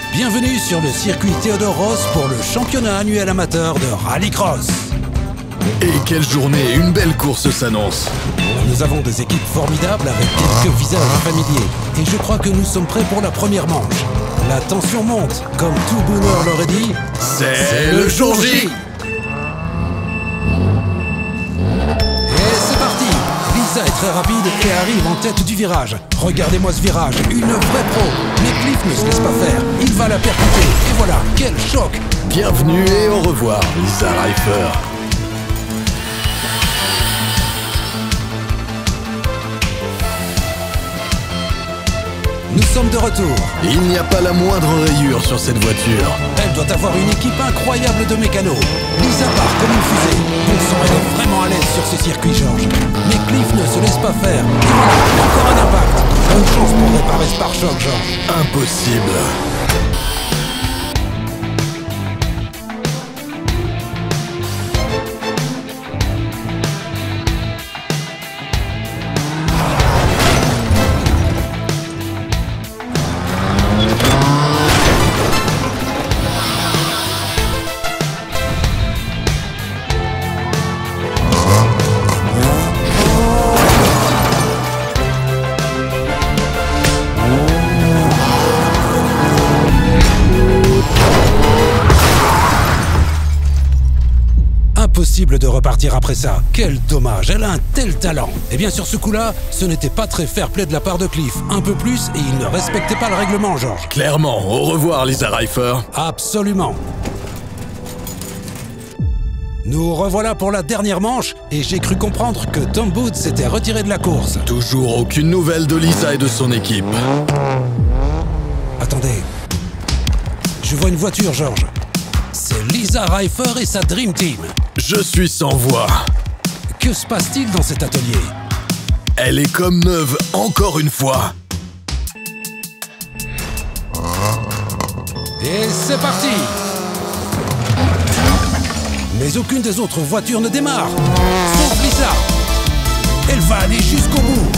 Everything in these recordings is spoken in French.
Bienvenue sur le circuit Theodore Ross pour le championnat annuel amateur de rallycross. Et quelle journée, une belle course s'annonce. Nous avons des équipes formidables avec quelques visages familiers. Et je crois que nous sommes prêts pour la première manche. La tension monte, comme tout boomer l'aurait dit. C'est le jour J. Et c'est parti. Lisa est très rapide et arrive en tête du virage. Regardez-moi ce virage, une vraie pro. Mais Cliff ne se laisse pas faire. Il va la percuter. Et voilà, quel choc. Bienvenue et au revoir, Lisa Reifer. Nous sommes de retour. Il n'y a pas la moindre rayure sur cette voiture. Elle doit avoir une équipe incroyable de mécanos. Lisa part comme une fusée. On sent elle est vraiment à l'aise sur ce circuit, George. Mais Cliff ne se laisse pas faire. Et voilà, encore un impact. Bonne chance pour réparer ce pare-choc, George. Impossible. Impossible de repartir après ça. Quel dommage, elle a un tel talent. Et bien sur ce coup-là, ce n'était pas très fair-play de la part de Cliff. Un peu plus et il ne respectait pas le règlement, George. Clairement, au revoir, Lisa Reifer. Absolument. Nous revoilà pour la dernière manche et j'ai cru comprendre que Tom Booth s'était retiré de la course. Toujours aucune nouvelle de Lisa et de son équipe. Attendez. Je vois une voiture, George. C'est Lisa Reifer et sa Dream Team. Je suis sans voix. Que se passe-t-il dans cet atelier? Elle est comme neuve, encore une fois. Et c'est parti! Mais aucune des autres voitures ne démarre. Sauf Lisa. Elle va aller jusqu'au bout.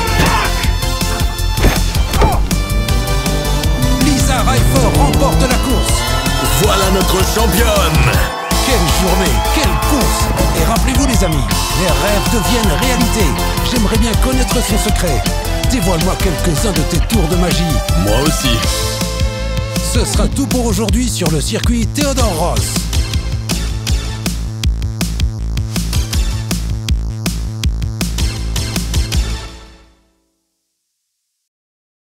Lisa Reifer remporte la course. Voilà notre championne. Quelle journée, quelle course! Et rappelez-vous les amis, les rêves deviennent réalité. J'aimerais bien connaître son secret. Dévoile-moi quelques-uns de tes tours de magie. Moi aussi. Ce sera tout pour aujourd'hui sur le circuit Theodore Ross.